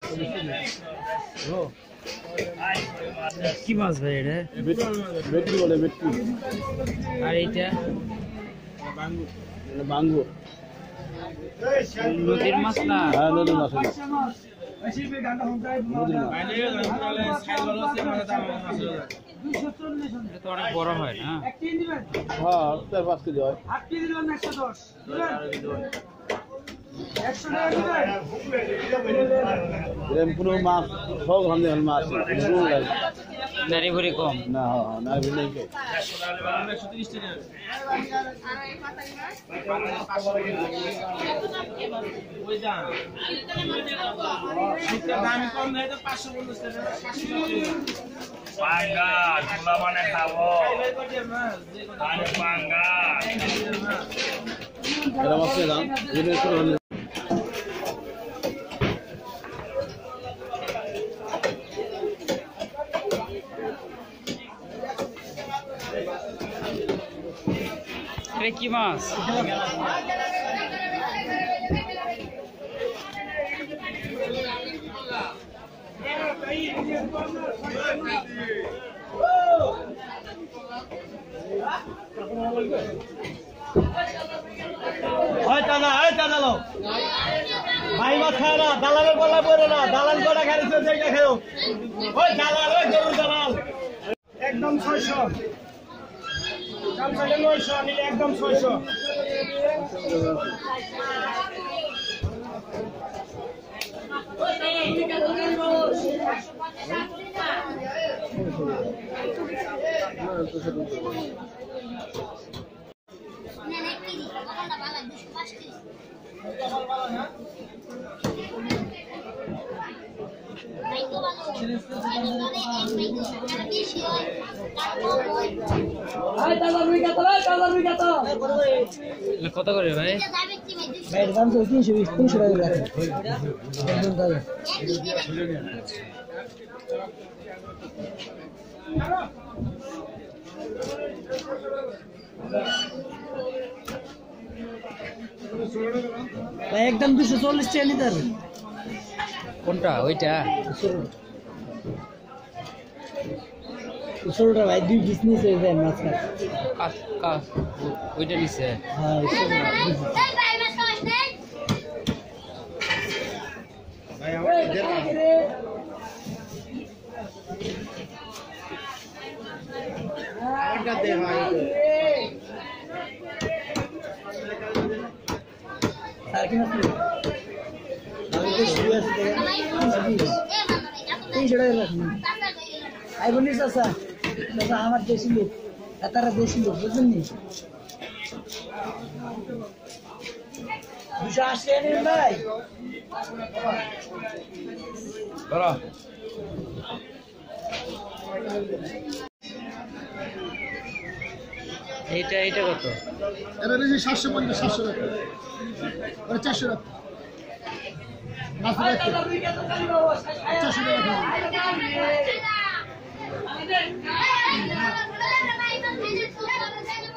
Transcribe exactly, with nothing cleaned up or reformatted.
কি মাছ ভাই এটা? ভেটকি বলে ভেটকি। আর এইটা বাঙ্গু। নদীর মাছ না? হ্যাঁ নদীর মাছ। এটা তো অনেক বড় হয় না? হ্যাঁ চার পাঁচ কেজি হয়। পুরো মাছ সব ধান দিয়ে মাছ নারী ভরি কম না না নেই মানে খাবো কি মাছ? ভাই মাছ খায় না, দালালের গলা পড়ে না, দালাল গলা খাইছে জায়গা খাও। ওই দালাল, ওই গরু দালাল একদম ছয়শো, দাম চাইলে নয়শো, নিলে একদম ছয়শো। কত করে ভাই? ভাইয়ের দাম তো তিনশো বিশ তিনশো টাকা রাখে। ভাই একদম দুশো চল্লিশ টাকা নিতে হবে। কোনটা? ওইটা ষোলোটা ভাই দুই পিস নিচে দেন মাছ কাট। ওইটা নিচ্ছে? হ্যাঁ তিনশো টাকা রাখুন। আই বলিস চাচা, চাচা আমার দেশি লোক, তারা দেশি লোক বুঝলেন নি? দুশো আশি টাকা নেবেন ভাই? এইটা এইটা কত? এটা বেশি সাতশো পঞ্চাশ সাতশো টাকা ওটা চারশো টাকা চারশো টাকা Thank you.